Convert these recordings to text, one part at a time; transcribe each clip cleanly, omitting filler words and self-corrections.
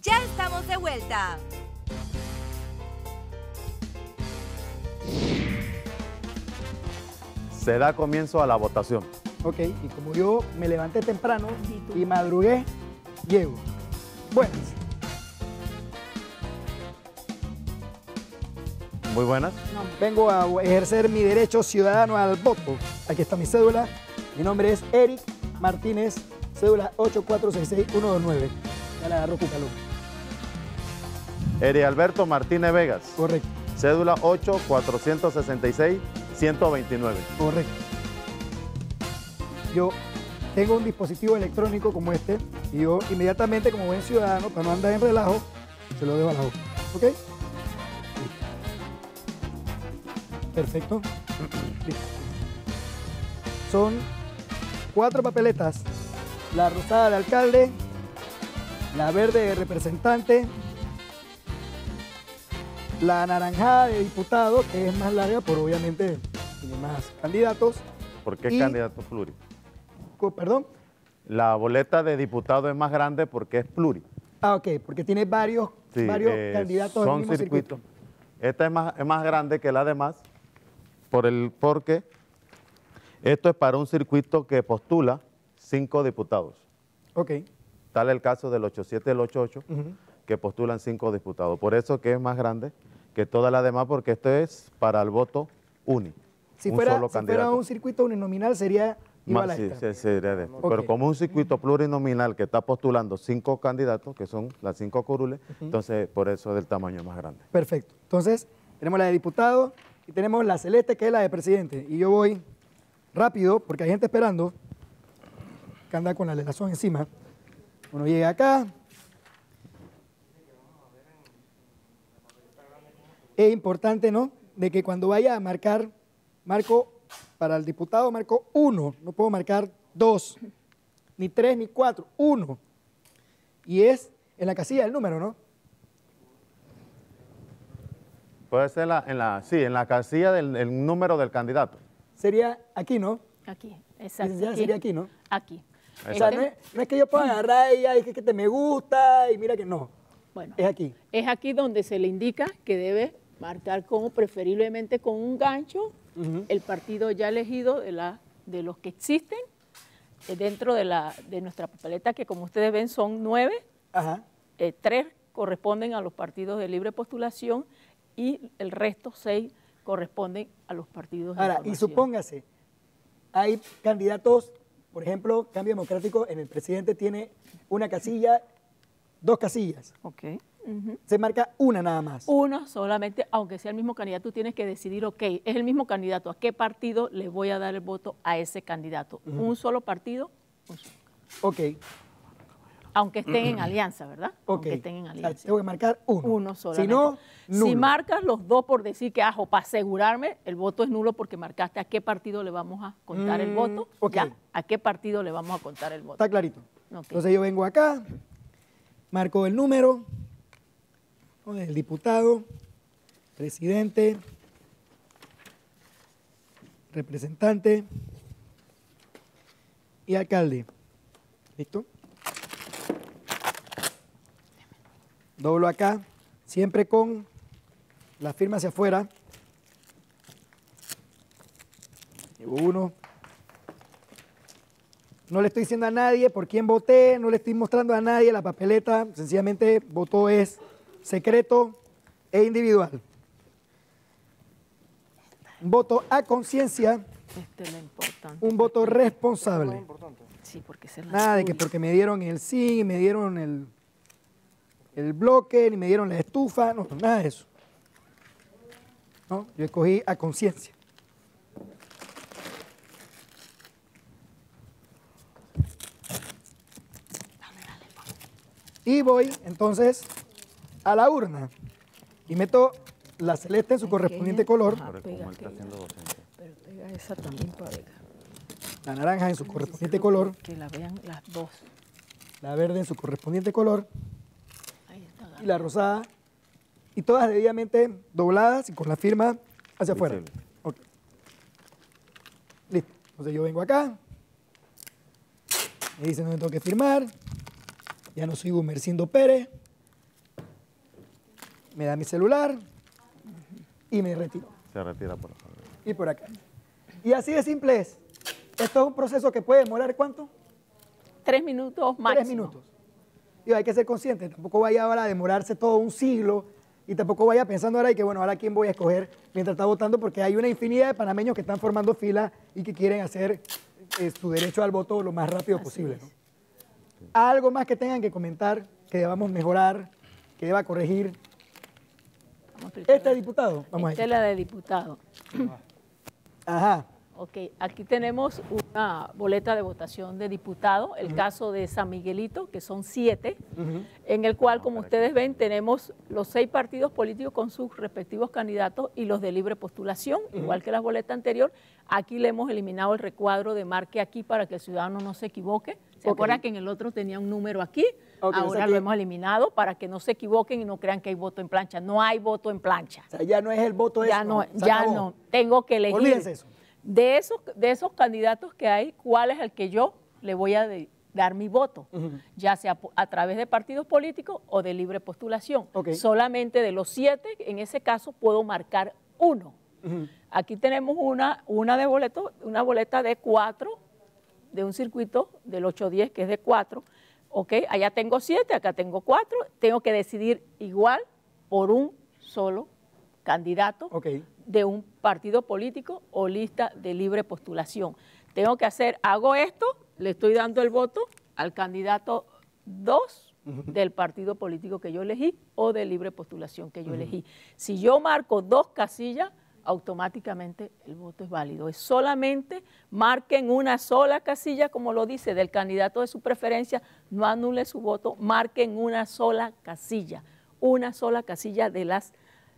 Ya estamos de vuelta. Se da comienzo a la votación. Ok, y como yo me levanté temprano y madrugué, llego. Buenas. Muy buenas. Vengo a ejercer mi derecho ciudadano al voto. Aquí está mi cédula. Mi nombre es Eric Martínez, cédula 8466129. Ya la agarró Cucalón. Eri Alberto Martínez Vegas. Correcto. Cédula 8466129. Correcto. Yo tengo un dispositivo electrónico como este y yo inmediatamente, como buen ciudadano, para no andar en relajo, se lo dejo a la boca. ¿Ok? Perfecto. Listo. Son 4 papeletas. La rosada de alcalde, la verde de representante, la anaranjada de diputado, que es más larga, por obviamente tiene más candidatos. ¿Por qué Y- candidato pluri? Perdón. La boleta de diputado es más grande porque es pluri. Ah, ok, porque tiene varios Sí, candidatos del son mismo circuito. Esta es más grande que la demás porque esto es para un circuito que postula 5 diputados. Ok. Tal el caso del 87 y el 88, Ujú. que postulan 5 diputados. Por eso que es más grande que todas las demás, porque esto es para el voto único. Si un fuera, solo si fuera candidato. un circuito uninominal sería igual a Sí, esta. sería de esto. Ok. Pero como un circuito plurinominal que está postulando 5 candidatos, que son las 5 curules, entonces por eso es del tamaño más grande. Perfecto. Entonces, tenemos la de diputado y tenemos la celeste, que es la de presidente. Y yo voy rápido, porque hay gente esperando, que anda con la lerazón encima. Uno llega acá. Es importante, ¿no?, de que cuando vaya a marcar, marco para el diputado, marco 1. No puedo marcar 2, ni 3, ni 4. 1. Y es en la casilla del número, ¿no? Puede ser en la casilla del número del candidato. Sería aquí, ¿no? Aquí, exacto. Ya sería aquí, ¿no? Aquí. O sea, no es que yo pueda agarrar ella y que te me gusta y mira que no. Bueno, Es aquí. es aquí donde se le indica que debe marcar como preferiblemente con un gancho el partido ya elegido de los que existen dentro de nuestra papeleta, que como ustedes ven son 9. Ajá. 3 corresponden a los partidos de libre postulación y el resto 6 corresponden a los partidos de Ahora, y información. supóngase, hay candidatos, por ejemplo, Cambio Democrático, en el presidente tiene una casilla, 2 casillas. Ok. Ujú. Se marca una nada más. Uno solamente, aunque sea el mismo candidato, tú tienes que decidir, ok, es el mismo candidato, ¿a qué partido le voy a dar el voto a ese candidato? Un solo partido, Ok, aunque estén en alianza, ¿verdad? ok. Aunque estén en O sea, alianza. tengo que marcar uno. Uno solamente. Si no, nulo. Si marcas los 2 por decir que, para asegurarme, el voto es nulo porque marcaste a qué partido le vamos a contar el voto. ok. Ya, a qué partido le vamos a contar el voto. Está clarito. Ok. Entonces yo vengo acá, marco el número, ¿no?, del diputado, presidente, representante y alcalde. ¿Listo? Doblo acá, siempre con la firma hacia afuera. Llevo uno. No le estoy diciendo a nadie por quién voté, no le estoy mostrando a nadie la papeleta, sencillamente voto es secreto e individual. Un voto a conciencia, Este es lo importante. un voto responsable. Sí, porque esa es la Nada de que tuya. porque me dieron el sí, me dieron el bloque, ni me dieron la estufa, no, nada de eso. ¿No? Yo escogí a conciencia. Y voy entonces a la urna y meto la celeste en su correspondiente color, Ajá, pega aquella. Pero pega esa también para ver. la naranja en su correspondiente color, Que la vean las dos. la verde en su correspondiente color Ahí está. y la rosada, y todas debidamente dobladas y con la firma hacia afuera. Visible. Ok. Listo. Entonces yo vengo acá, me dicen dónde tengo que firmar, ya no soy Gumercindo Pérez, me da mi celular y me retiro. Se retira por favor. Y por acá. Y así de simple es. Esto es un proceso que puede demorar, ¿cuánto? 3 minutos máximo. 3 minutos. Y hay que ser consciente, tampoco vaya ahora a demorarse todo un siglo y tampoco vaya pensando ahora y que bueno, ahora quién voy a escoger mientras está votando, porque hay una infinidad de panameños que están formando fila y que quieren hacer su derecho al voto lo más rápido posible, ¿no? Algo más que tengan que comentar, que debamos mejorar, que deba corregir. Este diputado, vamos Esta a es la de diputado. Ajá. Ok, aquí tenemos una boleta de votación de diputado, el caso de San Miguelito, que son 7, en el cual, como ustedes ven, tenemos los 6 partidos políticos con sus respectivos candidatos y los de libre postulación, igual que la boleta anterior. Aquí le hemos eliminado el recuadro de marque aquí para que el ciudadano no se equivoque. ¿Se acuerdan que en el otro tenía un número aquí? Ahora lo hemos eliminado para que no se equivoquen y no crean que hay voto en plancha. No hay voto en plancha. O sea, ya no es el voto ese. Ya no. Tengo que elegir. Olvídense eso. De esos candidatos que hay, ¿cuál es el que yo le voy a dar mi voto? Ya sea a través de partidos políticos o de libre postulación. Solamente de los 7, en ese caso, puedo marcar 1. Aquí tenemos una boleta de 4, de un circuito del 810 que es de 4. Allá tengo 7, acá tengo 4. Tengo que decidir igual por un solo candidato de un partido político o lista de libre postulación. Hago esto, le estoy dando el voto al candidato 2 del partido político que yo elegí o de libre postulación que yo elegí. Si yo marco 2 casillas, automáticamente el voto es válido. Es solamente marquen una sola casilla, como lo dice, del candidato de su preferencia, no anule su voto, marquen una sola casilla de las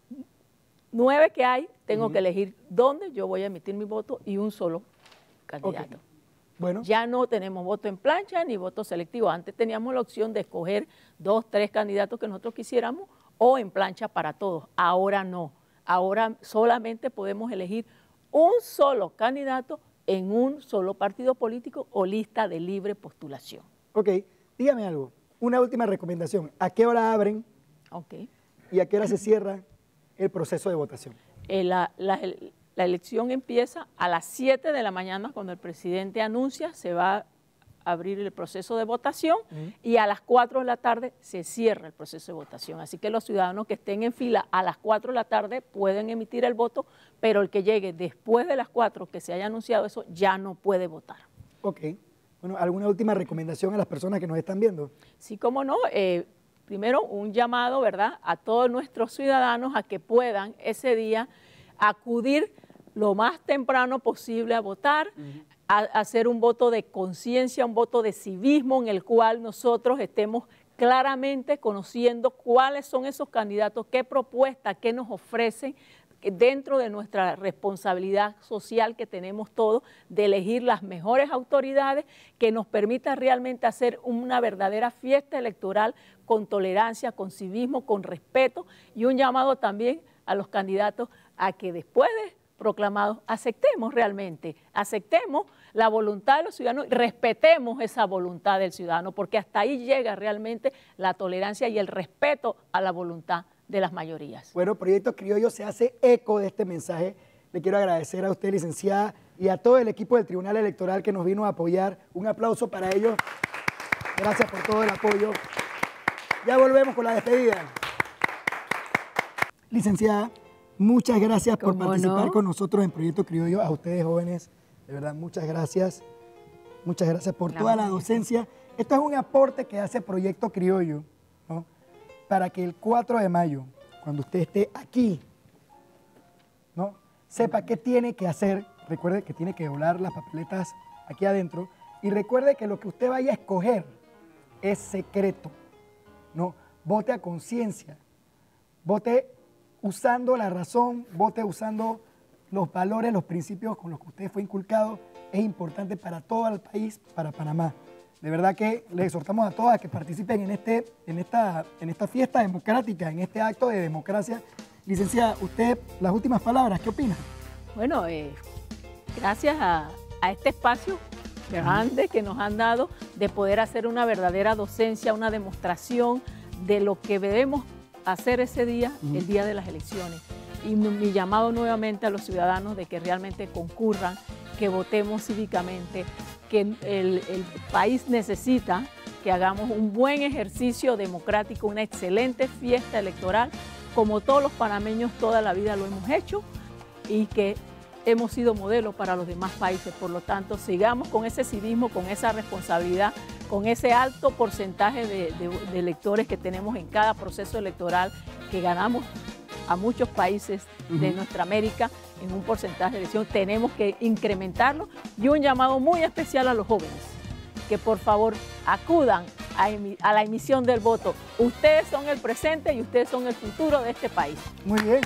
9 que hay, tengo que elegir dónde yo voy a emitir mi voto y un solo candidato. Bueno. Ya no tenemos voto en plancha ni voto selectivo. Antes teníamos la opción de escoger 2, 3 candidatos que nosotros quisiéramos o en plancha para todos. Ahora no. Ahora solamente podemos elegir un solo candidato en un solo partido político o lista de libre postulación. Ok, dígame algo. Una última recomendación. ¿A qué hora abren? ¿Y a qué hora se cierra el proceso de votación? La elección empieza a las 7 de la mañana cuando el presidente anuncia, se va a abrir el proceso de votación y a las 4 de la tarde se cierra el proceso de votación. Así que los ciudadanos que estén en fila a las 4 de la tarde pueden emitir el voto, pero el que llegue después de las 4 que se haya anunciado eso ya no puede votar. Ok. Bueno, ¿alguna última recomendación a las personas que nos están viendo? Sí, cómo no. Primero, un llamado, ¿verdad?, a todos nuestros ciudadanos a que puedan ese día acudir lo más temprano posible a votar, a hacer un voto de conciencia, un voto de civismo en el cual nosotros estemos claramente conociendo cuáles son esos candidatos, qué propuestas, qué nos ofrecen dentro de nuestra responsabilidad social que tenemos todos de elegir las mejores autoridades que nos permita realmente hacer una verdadera fiesta electoral con tolerancia, con civismo, con respeto, y un llamado también a los candidatos a que después de proclamados aceptemos la voluntad de los ciudadanos, respetemos esa voluntad del ciudadano, porque hasta ahí llega realmente la tolerancia y el respeto a la voluntad de las mayorías. Bueno, Proyecto Criollo se hace eco de este mensaje. Le quiero agradecer a usted, licenciada, y a todo el equipo del Tribunal Electoral que nos vino a apoyar. Un aplauso para ellos. Gracias por todo el apoyo. Ya volvemos con la despedida. Licenciada, muchas gracias por participar con nosotros en Proyecto Criollo. A ustedes, jóvenes, de verdad, muchas gracias. Muchas gracias por toda la docencia. Esto es un aporte que hace Proyecto Criollo, ¿no?, para que el 4 de mayo, cuando usted esté aquí, ¿no?, sepa qué tiene que hacer. Recuerde que tiene que doblar las papeletas aquí adentro y recuerde que lo que usted vaya a escoger es secreto, ¿no? Vote a conciencia, vote usando la razón, vote usando los valores, los principios con los que usted fue inculcado. Es importante para todo el país, para Panamá. De verdad que les exhortamos a todos a que participen en esta fiesta democrática, en este acto de democracia. Licenciada, usted, las últimas palabras, ¿qué opina? Bueno, gracias a este espacio grande que nos han dado de poder hacer una verdadera docencia, una demostración de lo que debemos hacer ese día el día de las elecciones. Y mi llamado nuevamente a los ciudadanos de que realmente concurran, que votemos cívicamente, que el país necesita que hagamos un buen ejercicio democrático, una excelente fiesta electoral, como todos los panameños toda la vida lo hemos hecho y que hemos sido modelo para los demás países. Por lo tanto, sigamos con ese civismo, con esa responsabilidad, con ese alto porcentaje de electores que tenemos en cada proceso electoral, que ganamos a muchos países de nuestra América en un porcentaje de elección. Tenemos que incrementarlo, y un llamado muy especial a los jóvenes, que por favor acudan a la emisión del voto. Ustedes son el presente y ustedes son el futuro de este país. Muy bien.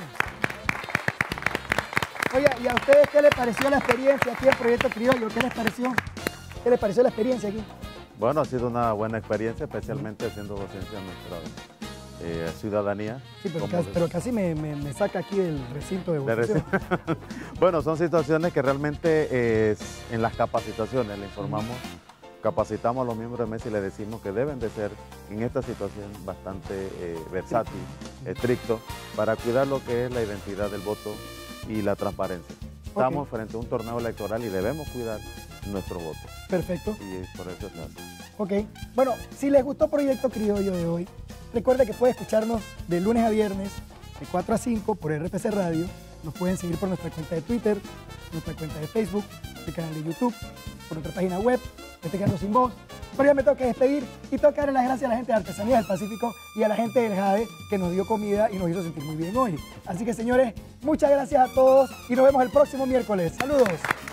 Oiga, ¿y a ustedes qué les pareció la experiencia aquí en Proyecto Criollo? ¿Qué les pareció? ¿Qué les pareció la experiencia aquí? Bueno, ha sido una buena experiencia, especialmente haciendo docencia a nuestra ciudadanía. Sí, pero casi me saca aquí del recinto de votación. Bueno, son situaciones que realmente en las capacitaciones le informamos, capacitamos a los miembros de mesa y le decimos que deben de ser en esta situación bastante versátil, estricto, para cuidar lo que es la identidad del voto y la transparencia. Estamos frente a un torneo electoral y debemos cuidar nuestro voto. Perfecto. Y por eso se hace. Ok. Bueno, si les gustó Proyecto Criollo de hoy, recuerda que puede escucharnos de lunes a viernes, de 4 a 5 por RPC Radio. Nos pueden seguir por nuestra cuenta de Twitter, nuestra cuenta de Facebook, el canal de YouTube, por nuestra página web, Quedando Sin Voz. Pero ya me tengo que despedir y tengo que darle las gracias a la gente de Artesanías del Pacífico y a la gente del Jade, que nos dio comida y nos hizo sentir muy bien hoy. Así que, señores, muchas gracias a todos y nos vemos el próximo miércoles. Saludos.